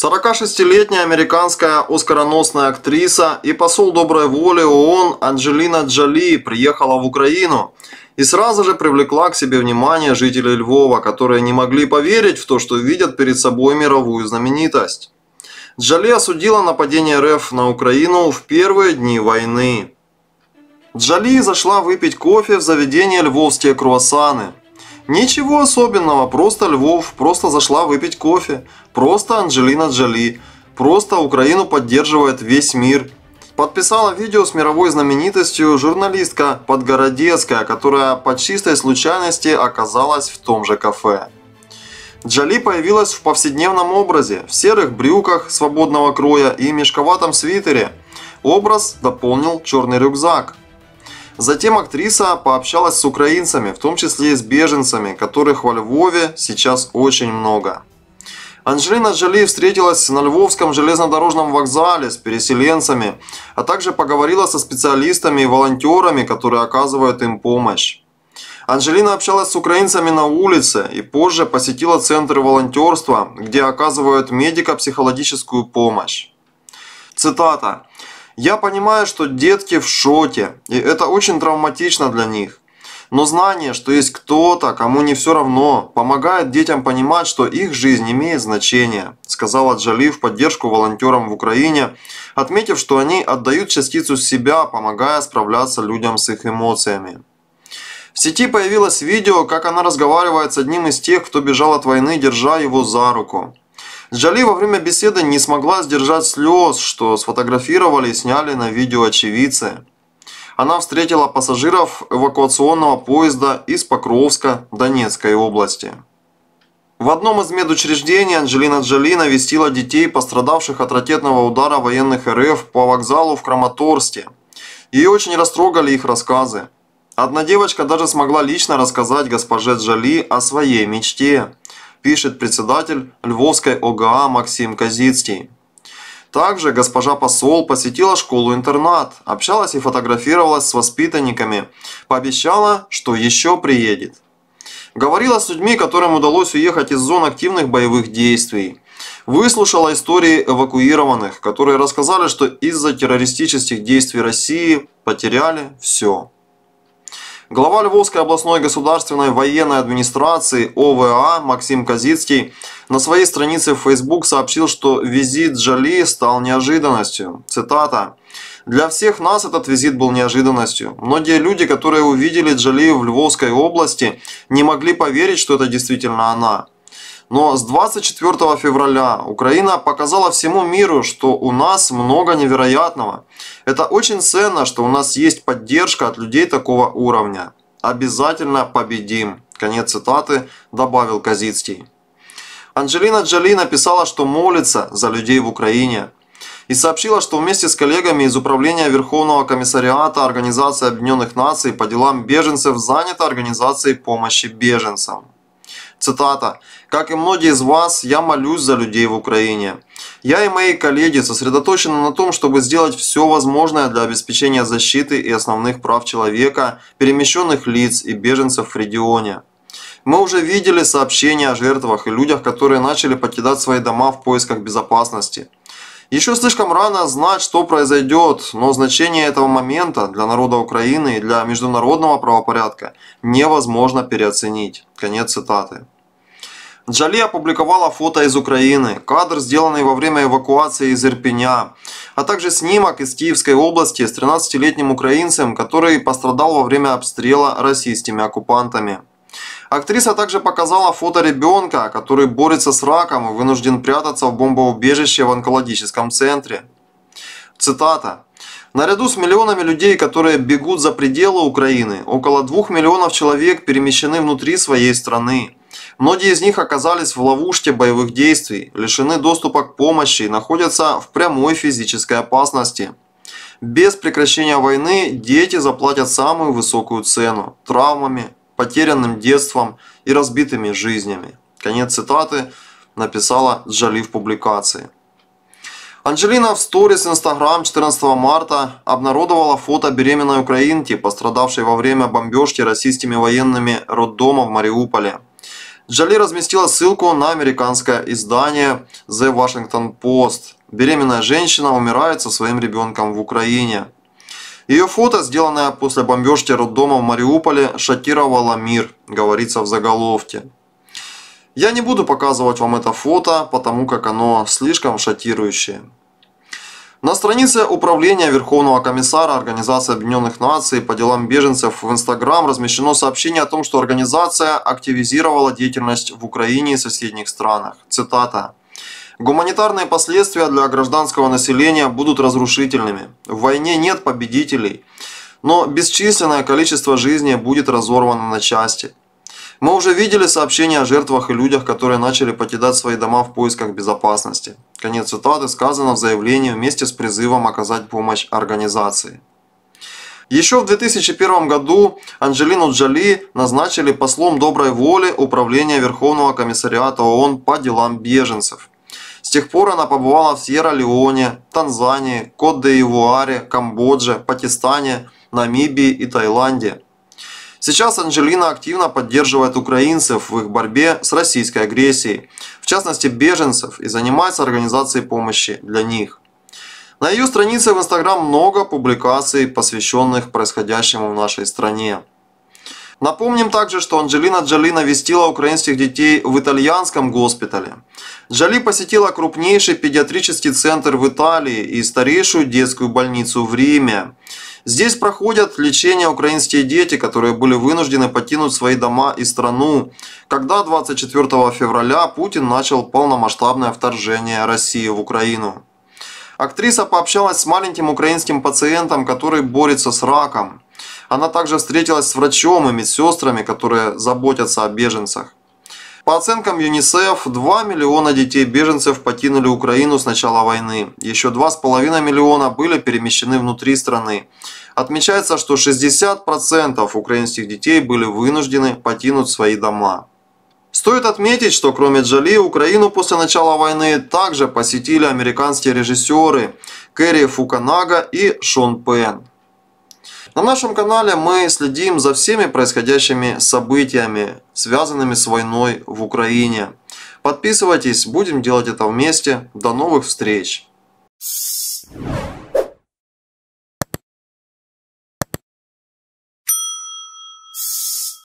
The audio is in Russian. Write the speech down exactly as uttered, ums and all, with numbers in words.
сорокашестилетняя американская оскароносная актриса и посол доброй воли ООН Анджелина Джоли приехала в Украину и сразу же привлекла к себе внимание жителей Львова, которые не могли поверить в то, что видят перед собой мировую знаменитость. Джоли осудила нападение РФ на Украину в первые дни войны. Джоли зашла выпить кофе в заведение «Львовские круассаны». Ничего особенного, просто Львов, просто зашла выпить кофе, просто Анджелина Джоли, просто Украину поддерживает весь мир. Подписала видео с мировой знаменитостью журналистка Подгородецкая, которая по чистой случайности оказалась в том же кафе. Джоли появилась в повседневном образе, в серых брюках свободного кроя и мешковатом свитере. Образ дополнил черный рюкзак. Затем актриса пообщалась с украинцами, в том числе и с беженцами, которых во Львове сейчас очень много. Анджелина Джоли встретилась на Львовском железнодорожном вокзале с переселенцами, а также поговорила со специалистами и волонтерами, которые оказывают им помощь. Анджелина общалась с украинцами на улице и позже посетила центры волонтерства, где оказывают медико-психологическую помощь. Цитата. «Я понимаю, что детки в шоке, и это очень травматично для них. Но знание, что есть кто-то, кому не все равно, помогает детям понимать, что их жизнь имеет значение», сказала Джоли в поддержку волонтерам в Украине, отметив, что они отдают частицу себя, помогая справляться людям с их эмоциями. В сети появилось видео, как она разговаривает с одним из тех, кто бежал от войны, держа его за руку. Джоли во время беседы не смогла сдержать слез, что сфотографировали и сняли на видео очевидцы. Она встретила пассажиров эвакуационного поезда из Покровска Донецкой области. В одном из медучреждений Анджелина Джоли навестила детей, пострадавших от ракетного удара военных РФ по вокзалу в Краматорске. Ее очень растрогали их рассказы. Одна девочка даже смогла лично рассказать госпоже Джоли о своей мечте, пишет председатель Львовской ОГА Максим Козицкий. Также госпожа посол посетила школу-интернат, общалась и фотографировалась с воспитанниками, пообещала, что еще приедет. Говорила с людьми, которым удалось уехать из зон активных боевых действий. Выслушала истории эвакуированных, которые рассказали, что из-за террористических действий России потеряли все. Глава Львовской областной государственной военной администрации ОВА Максим Козицкий на своей странице в Facebook сообщил, что визит Джоли стал неожиданностью. Цитата. «Для всех нас этот визит был неожиданностью. Многие люди, которые увидели Джоли в Львовской области, не могли поверить, что это действительно она. Но с двадцать четвёртого февраля Украина показала всему миру, что у нас много невероятного. Это очень ценно, что у нас есть поддержка от людей такого уровня. Обязательно победим». Конец цитаты, добавил Козицкий. Анджелина Джоли написала, что молится за людей в Украине. И сообщила, что вместе с коллегами из Управления Верховного комиссариата Организации Объединенных Наций по делам беженцев занята организацией помощи беженцам. Цитата. «Как и многие из вас, я молюсь за людей в Украине. Я и мои коллеги сосредоточены на том, чтобы сделать все возможное для обеспечения защиты и основных прав человека, перемещенных лиц и беженцев в регионе. Мы уже видели сообщения о жертвах и людях, которые начали покидать свои дома в поисках безопасности. Еще слишком рано знать, что произойдет, но значение этого момента для народа Украины и для международного правопорядка невозможно переоценить». Конец цитаты. Джоли опубликовала фото из Украины, кадр, сделанный во время эвакуации из Ирпеня, а также снимок из Киевской области с тринадцатилетним украинцем, который пострадал во время обстрела российскими оккупантами. Актриса также показала фото ребенка, который борется с раком и вынужден прятаться в бомбоубежище в онкологическом центре. Цитата. «Наряду с миллионами людей, которые бегут за пределы Украины, около двух миллионов человек перемещены внутри своей страны. Многие из них оказались в ловушке боевых действий, лишены доступа к помощи и находятся в прямой физической опасности. Без прекращения войны дети заплатят самую высокую цену – травмами, потерянным детством и разбитыми жизнями». Конец цитаты написала Джоли в публикации. Анджелина в сторис Инстаграм четырнадцатого марта обнародовала фото беременной украинки, пострадавшей во время бомбежки российскими военными роддома в Мариуполе. Джоли разместила ссылку на американское издание The Washington Post. Беременная женщина умирает со своим ребенком в Украине. Ее фото, сделанное после бомбежки роддома в Мариуполе, шокировало мир, говорится в заголовке. Я не буду показывать вам это фото, потому как оно слишком шокирующее. На странице Управления Верховного комиссара Организации Объединенных Наций по делам беженцев в Инстаграм размещено сообщение о том, что организация активизировала деятельность в Украине и соседних странах. Цитата. «Гуманитарные последствия для гражданского населения будут разрушительными. В войне нет победителей, но бесчисленное количество жизней будет разорвано на части. Мы уже видели сообщения о жертвах и людях, которые начали покидать свои дома в поисках безопасности». Конец цитаты сказано в заявлении вместе с призывом оказать помощь организации. Еще в две тысячи первом году Анджелину Джоли назначили послом доброй воли Управления Верховного комиссариата ООН по делам беженцев. С тех пор она побывала в Сьерра-Леоне, Танзании, Кот-де-Ивуаре, Камбодже, Пакистане, Намибии и Таиланде. Сейчас Анджелина активно поддерживает украинцев в их борьбе с российской агрессией, в частности беженцев, и занимается организацией помощи для них. На ее странице в Инстаграм много публикаций, посвященных происходящему в нашей стране. Напомним также, что Анджелина Джоли навестила украинских детей в итальянском госпитале. Джоли посетила крупнейший педиатрический центр в Италии и старейшую детскую больницу в Риме. Здесь проходят лечение украинские дети, которые были вынуждены покинуть свои дома и страну, когда двадцать четвёртого февраля Путин начал полномасштабное вторжение России в Украину. Актриса пообщалась с маленьким украинским пациентом, который борется с раком. Она также встретилась с врачом и медсестрами, которые заботятся о беженцах. По оценкам ЮНИСЕФ, два миллиона детей-беженцев покинули Украину с начала войны. Еще два с половиной миллиона были перемещены внутри страны. Отмечается, что шестьдесят процентов украинских детей были вынуждены покинуть свои дома. Стоит отметить, что кроме Джоли, Украину после начала войны также посетили американские режиссеры Кэрри Фукунага и Шон Пенн. На нашем канале мы следим за всеми происходящими событиями, связанными с войной в Украине. Подписывайтесь, будем делать это вместе. До новых встреч!